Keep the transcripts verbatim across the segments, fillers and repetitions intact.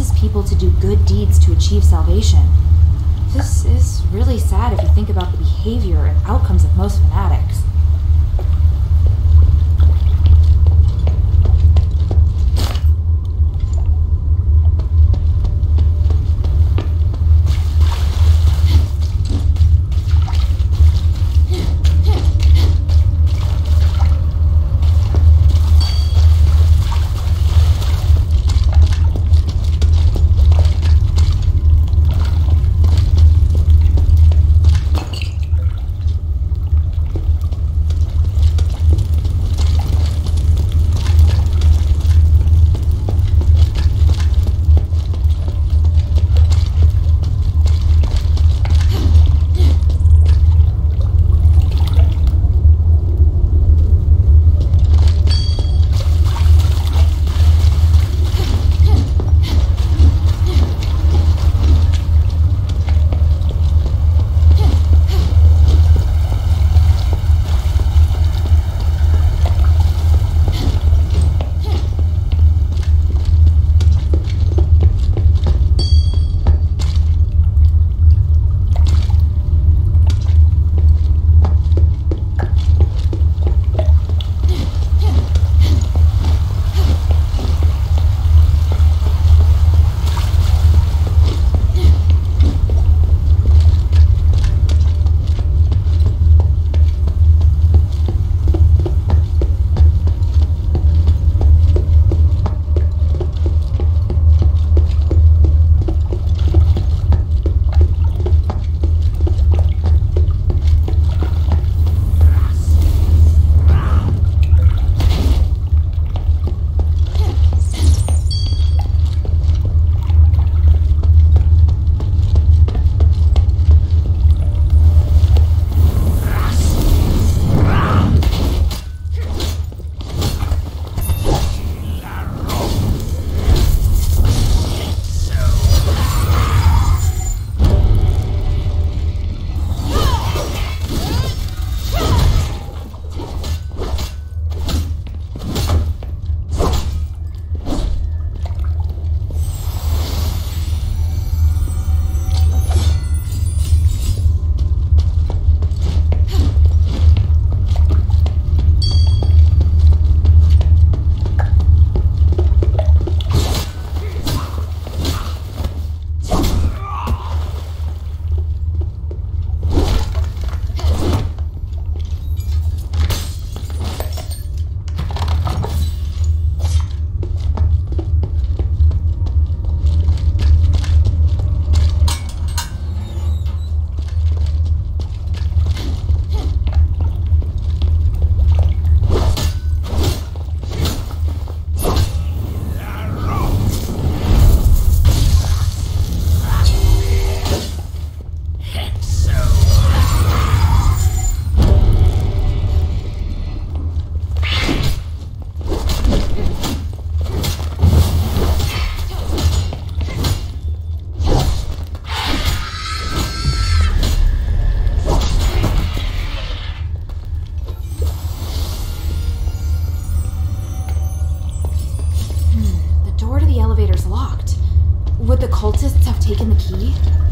forces people to do good deeds to achieve salvation. This is really sad if you think about the behavior and outcomes of most fanatics. Would the cultists have taken the key?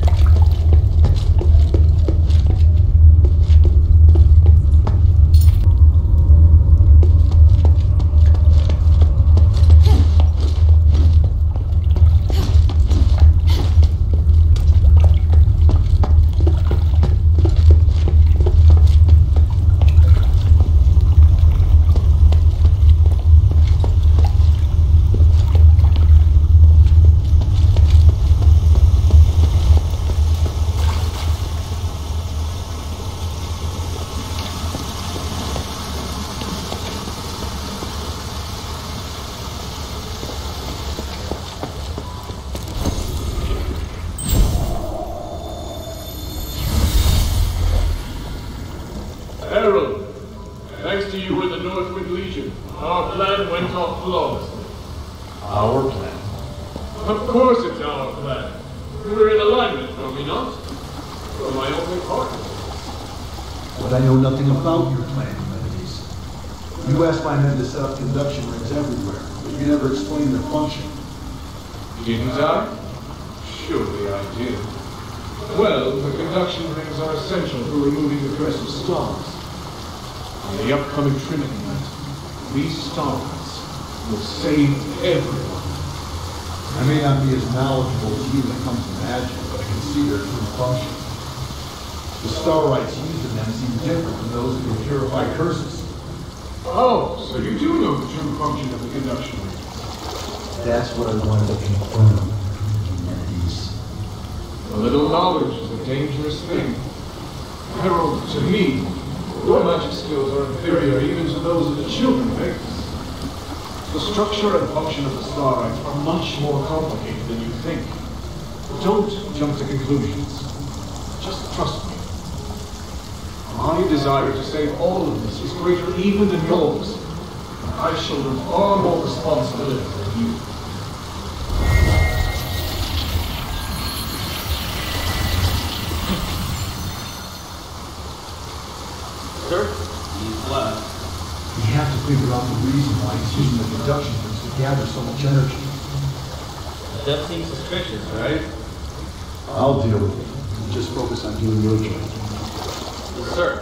Herald, thanks to you and the Northwind Legion, our plan went off flawlessly. Our plan? Of course it's our plan. We're in alignment, are we not? You're my only partner. But I know nothing about your plan, Humanities. You asked my men to set up conduction rings everywhere, but you never explained their function. Didn't I? Surely I did. Well, the conduction rings are essential for removing the crest of stars. On the upcoming Trinity night, these stars will save everyone. I may not be as knowledgeable as you when it comes to magic, but I can see their true function. The Starrites used in them seem different from those who can purify curses. Oh, so you do know the true function of the conduction ring. That's what I wanted to confirm. Humanities. A little knowledge is a dangerous thing. Harold, to me, your magic skills are inferior even to those of the children of Vegas. The structure and function of the Starrites are much more complicated than you think. Don't jump to conclusions. Just trust me. My desire to save all of this is greater even than yours. I shoulder far more responsibility than you. Sir, he's left. We have to figure out the reason why he's using the conduction rings to gather so much energy. That seems suspicious, right? I'll deal with it. Just focus on doing your job. Yes, sir.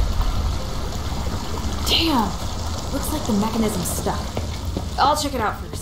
Damn! Looks like the mechanism's stuck. I'll check it out for now.